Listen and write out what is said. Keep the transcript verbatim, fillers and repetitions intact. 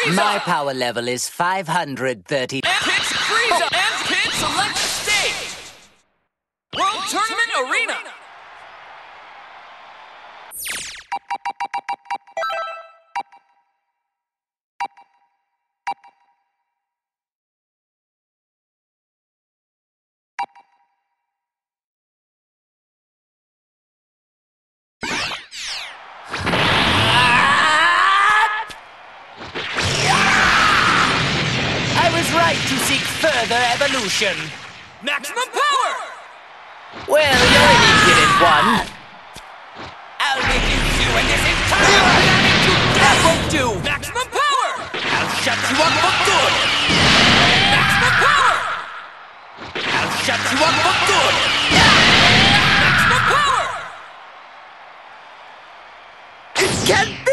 Frieza! My power level is five hundred thirty. And Kids Frieza! And Kids select stage! World Tournament Arena! I was right to seek further evolution. Maximum power! Well, you only did it one. I'll reduce you and this entire planet to That dust! won't do. Maximum power! I'll shut you up for good! Maximum power! I'll shut you up for good! Maximum power! It can't be!